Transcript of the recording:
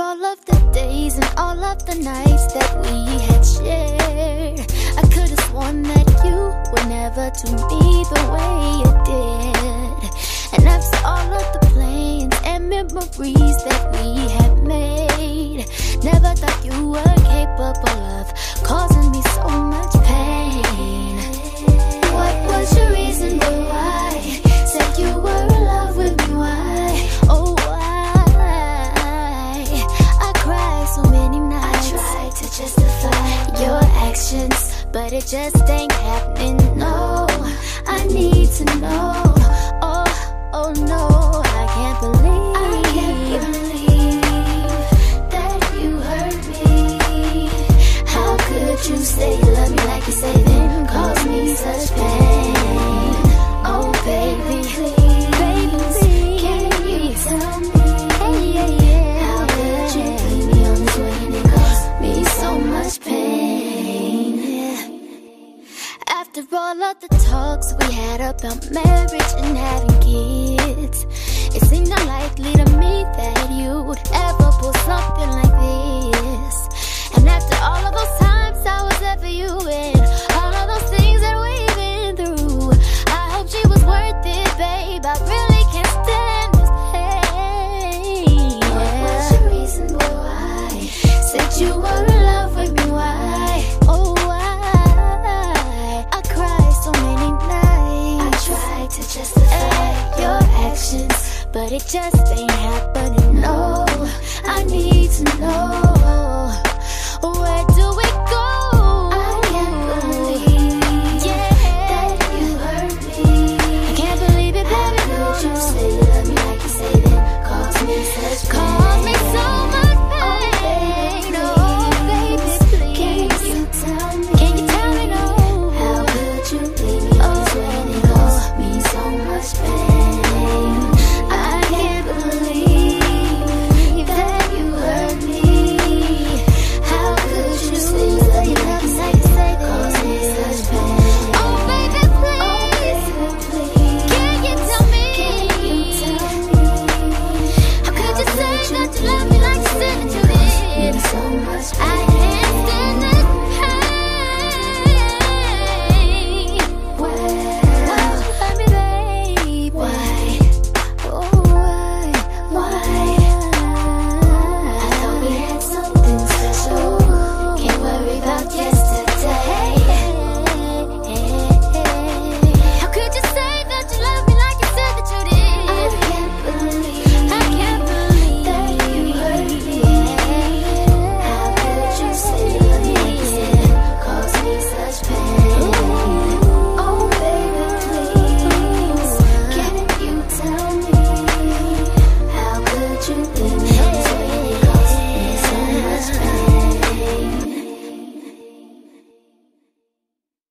all of the days and all of the nights that we had shared, I could've sworn that you were never to me the way you did. And after all of the plans and memories that we had made, never thought you were capable of causing me so much pain. What was your reason, but why? Said you were in love with me, why? Oh, why? I cried so many nights. I tried to justify your actions, but it just ain't happening, no. I need to know. Oh no, I can't believe that you hurt me. How could you say you love me like you say, then cause me such pain? Oh baby, please, can you tell me? How could you leave me on this way and it caused me so much pain? After all of the talks we had about marriage and having kids, it seemed unlikely to me that you'd ever pull something like this. And after all of those times I was there for you and all of those things that we've been through, I hope she was worth it, babe. I really can't stand this pain. What was your reason, boy? Why? Said you were in love with me, why? Oh, I cried so many nights. I tried to justify your actions, but it just ain't happening, no. I need to know.